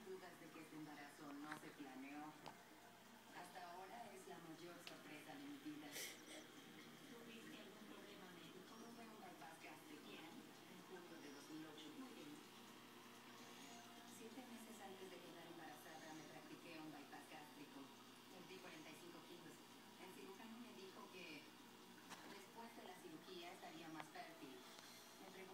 dudas de que este embarazo no se planeó. Hasta ahora es la mayor sorpresa de mi vida.